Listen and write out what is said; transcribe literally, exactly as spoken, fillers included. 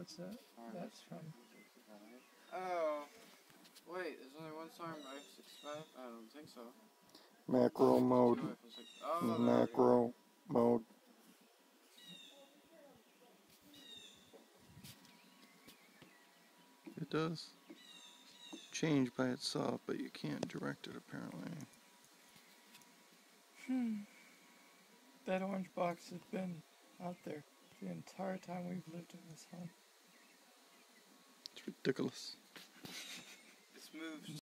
What's that? That's from. Oh, wait, there's only one song by F sixty-five? I don't think so. Macro mode. Oh, Macro mode. It does change by itself, but you can't direct it apparently. Hmm. That orange box has been out there the entire time we've lived in this home. It's ridiculous. It's moved.